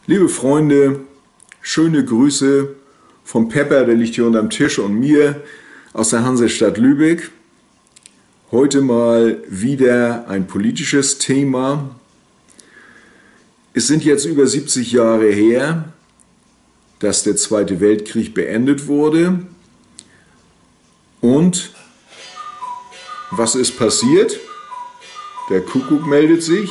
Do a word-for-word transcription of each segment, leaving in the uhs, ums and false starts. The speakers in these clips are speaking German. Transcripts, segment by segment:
Liebe Freunde, schöne Grüße vom Pepper, der liegt hier unterm Tisch, und mir aus der Hansestadt Lübeck. Heute mal wieder ein politisches Thema. Es sind jetzt über siebzig Jahre her, dass der Zweite Weltkrieg beendet wurde. Und was ist passiert? Der Kuckuck meldet sich.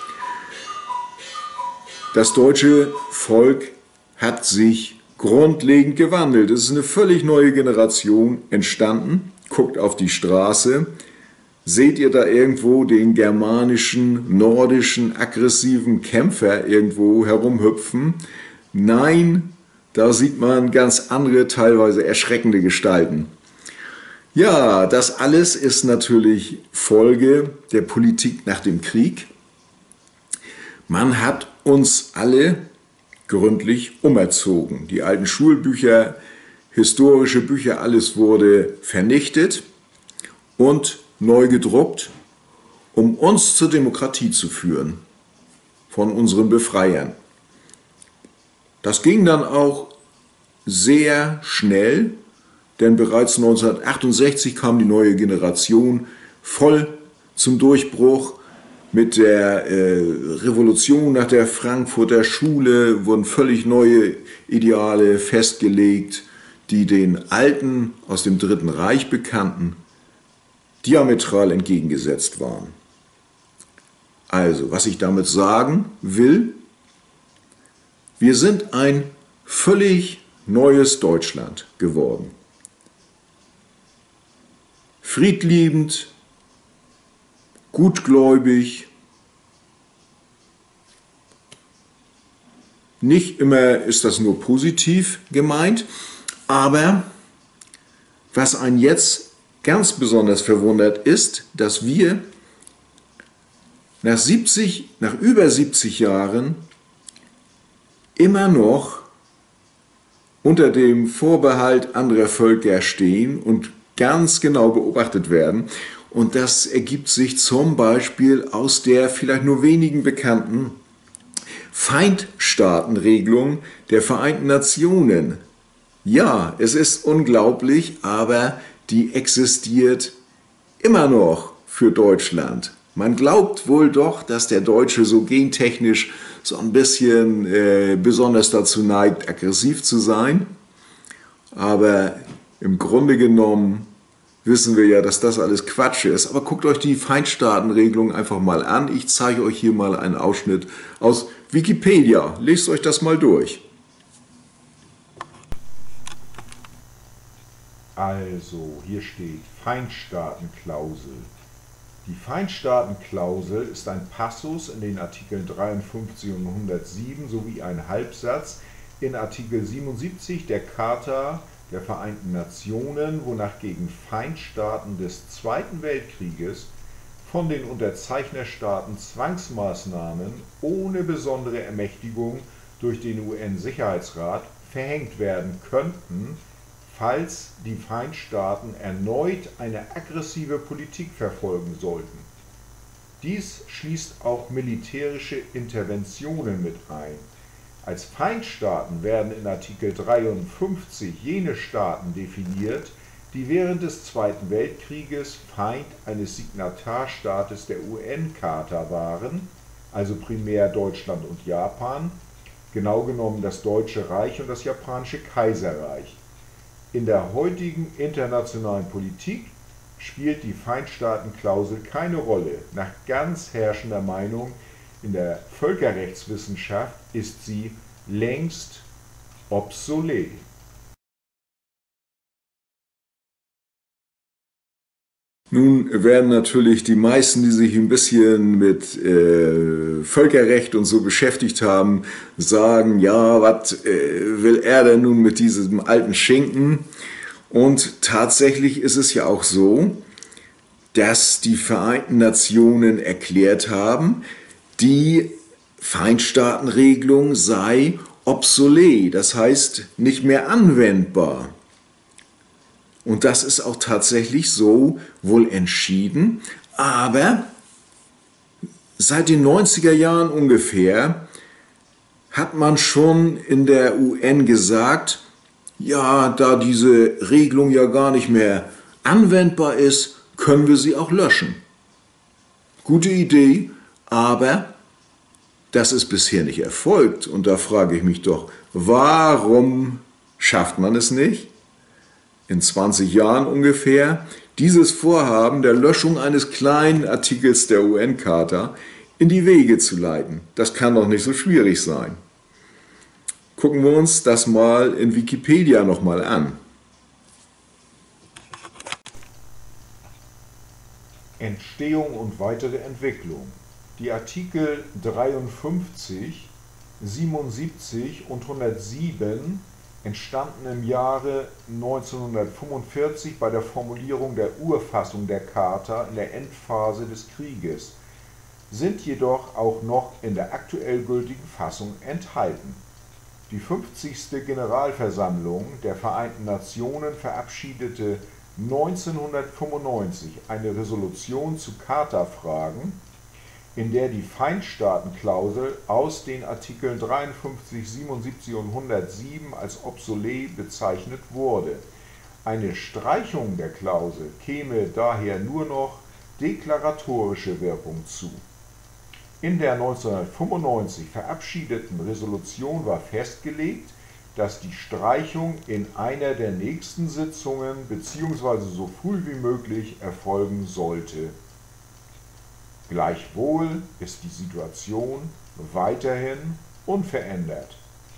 Das deutsche Volk hat sich grundlegend gewandelt. Es ist eine völlig neue Generation entstanden. Guckt auf die Straße. Seht ihr da irgendwo den germanischen, nordischen, aggressiven Kämpfer irgendwo herumhüpfen? Nein, da sieht man ganz andere, teilweise erschreckende Gestalten. Ja, das alles ist natürlich Folge der Politik nach dem Krieg. Man hat uns alle gründlich umerzogen. Die alten Schulbücher, historische Bücher, alles wurde vernichtet und neu gedruckt, um uns zur Demokratie zu führen, von unseren Befreiern. Das ging dann auch sehr schnell, denn bereits neunzehnhundertachtundsechzig kam die neue Generation voll zum Durchbruch. Mit der äh, Revolution nach der Frankfurter Schule wurden völlig neue Ideale festgelegt, die den alten, aus dem Dritten Reich bekannten, diametral entgegengesetzt waren. Also, was ich damit sagen will, wir sind ein völlig neues Deutschland geworden. Friedliebend, gutgläubig, nicht immer ist das nur positiv gemeint, aber was einen jetzt ganz besonders verwundert ist, dass wir nach siebzig, nach über siebzig Jahren immer noch unter dem Vorbehalt anderer Völker stehen und ganz genau beobachtet werden. Und das ergibt sich zum Beispiel aus der vielleicht nur wenigen bekannten Feindstaatenregelung der Vereinten Nationen. Ja, es ist unglaublich, aber die existiert immer noch für Deutschland. Man glaubt wohl doch, dass der Deutsche so gentechnisch so ein bisschen äh, besonders dazu neigt, aggressiv zu sein. Aber im Grunde genommen wissen wir ja, dass das alles Quatsch ist. Aber guckt euch die Feindstaatenregelung einfach mal an. Ich zeige euch hier mal einen Ausschnitt aus Wikipedia. Lest euch das mal durch. Also, hier steht Feindstaatenklausel. Die Feindstaatenklausel ist ein Passus in den Artikeln dreiundfünfzig und hundertsieben sowie ein Halbsatz in Artikel siebenundsiebzig der Charta der Vereinten Nationen, wonach gegen Feindstaaten des Zweiten Weltkrieges von den Unterzeichnerstaaten Zwangsmaßnahmen ohne besondere Ermächtigung durch den U N-Sicherheitsrat verhängt werden könnten, falls die Feindstaaten erneut eine aggressive Politik verfolgen sollten. Dies schließt auch militärische Interventionen mit ein. Als Feindstaaten werden in Artikel dreiundfünfzig jene Staaten definiert, die während des Zweiten Weltkrieges Feind eines Signatarstaates der U N-Charta waren, also primär Deutschland und Japan, genau genommen das Deutsche Reich und das Japanische Kaiserreich. In der heutigen internationalen Politik spielt die Feindstaatenklausel keine Rolle. Nach ganz herrschender Meinung in der Völkerrechtswissenschaft ist sie längst obsolet. Nun werden natürlich die meisten, die sich ein bisschen mit äh, Völkerrecht und so beschäftigt haben, sagen, ja, was äh, will er denn nun mit diesem alten Schinken? Und tatsächlich ist es ja auch so, dass die Vereinten Nationen erklärt haben, die Feindstaatenregelung sei obsolet, das heißt nicht mehr anwendbar. Und das ist auch tatsächlich so wohl entschieden, aber seit den neunziger Jahren ungefähr hat man schon in der U N gesagt, ja, da diese Regelung ja gar nicht mehr anwendbar ist, können wir sie auch löschen. Gute Idee, aber das ist bisher nicht erfolgt. Und da frage ich mich doch, warum schafft man es nicht, in zwanzig Jahren ungefähr, dieses Vorhaben der Löschung eines kleinen Artikels der U N-Charta in die Wege zu leiten? Das kann doch nicht so schwierig sein. Gucken wir uns das mal in Wikipedia nochmal an. Entstehung und weitere Entwicklung. Die Artikel dreiundfünfzig, siebenundsiebzig und hundertsieben entstanden im Jahre neunzehnhundertfünfundvierzig bei der Formulierung der Urfassung der Charta in der Endphase des Krieges, sind jedoch auch noch in der aktuell gültigen Fassung enthalten. Die fünfzigste Generalversammlung der Vereinten Nationen verabschiedete neunzehnhundertfünfundneunzig eine Resolution zu Charta-Fragen, in der die Feindstaatenklausel aus den Artikeln dreiundfünfzig, siebenundsiebzig und hundertsieben als obsolet bezeichnet wurde. Eine Streichung der Klausel käme daher nur noch deklaratorische Wirkung zu. In der neunzehnhundertfünfundneunzig verabschiedeten Resolution war festgelegt, dass die Streichung in einer der nächsten Sitzungen bzw. so früh wie möglich erfolgen sollte. Gleichwohl ist die Situation weiterhin unverändert.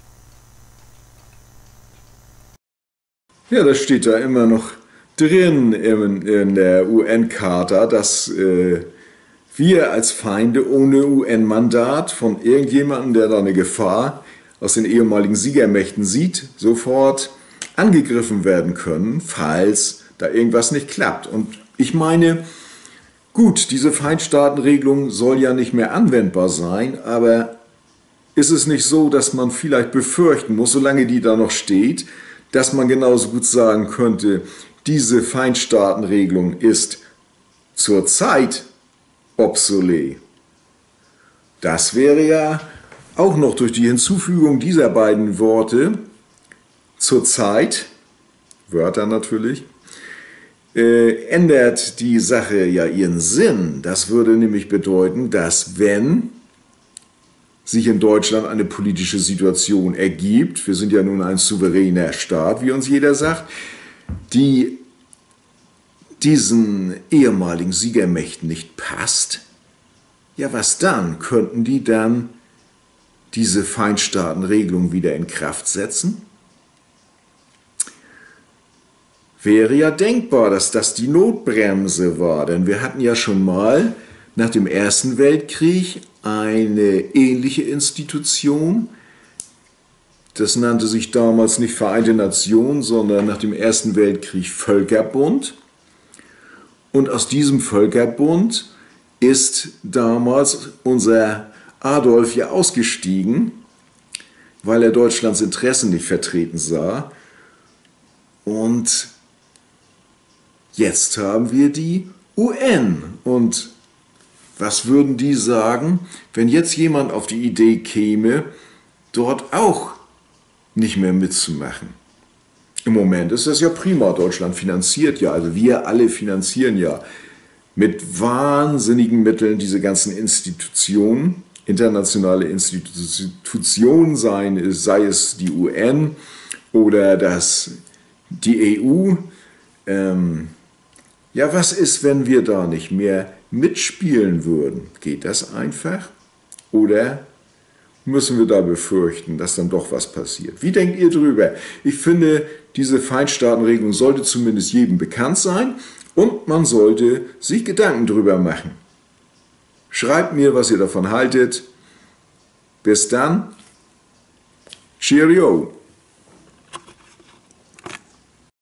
Ja, das steht da immer noch drin in, in der U N-Charta, dass äh, wir als Feinde ohne U N-Mandat von irgendjemandem, der da eine Gefahr aus den ehemaligen Siegermächten sieht, sofort angegriffen werden können, falls da irgendwas nicht klappt. Und ich meine, gut, diese Feindstaatenregelung soll ja nicht mehr anwendbar sein, aber ist es nicht so, dass man vielleicht befürchten muss, solange die da noch steht, dass man genauso gut sagen könnte, diese Feindstaatenregelung ist zurzeit obsolet. Das wäre ja auch noch durch die Hinzufügung dieser beiden Worte zurzeit, Wörter natürlich, äh, ändert die Sache ja ihren Sinn. Das würde nämlich bedeuten, dass wenn sich in Deutschland eine politische Situation ergibt, wir sind ja nun ein souveräner Staat, wie uns jeder sagt, die diesen ehemaligen Siegermächten nicht passt, ja was dann? Könnten die dann diese Feindstaatenregelung wieder in Kraft setzen? Wäre ja denkbar, dass das die Notbremse war, denn wir hatten ja schon mal nach dem Ersten Weltkrieg eine ähnliche Institution. Das nannte sich damals nicht Vereinte Nationen, sondern nach dem Ersten Weltkrieg Völkerbund. Und aus diesem Völkerbund ist damals unser Adolf ja ausgestiegen, weil er Deutschlands Interessen nicht vertreten sah. Und jetzt haben wir die U N. Und was würden die sagen, wenn jetzt jemand auf die Idee käme, dort auch nicht mehr mitzumachen? Im Moment ist das ja prima. Deutschland finanziert ja, also wir alle finanzieren ja mit wahnsinnigen Mitteln diese ganzen Institutionen, internationale Institutionen, seien, sei es die U N oder das, die E U. Ähm, ja, was ist, wenn wir da nicht mehr mitspielen würden? Geht das einfach? Oder müssen wir da befürchten, dass dann doch was passiert? Wie denkt ihr drüber? Ich finde, diese Feindstaatenregelung sollte zumindest jedem bekannt sein und man sollte sich Gedanken drüber machen. Schreibt mir, was ihr davon haltet. Bis dann. Cheerio.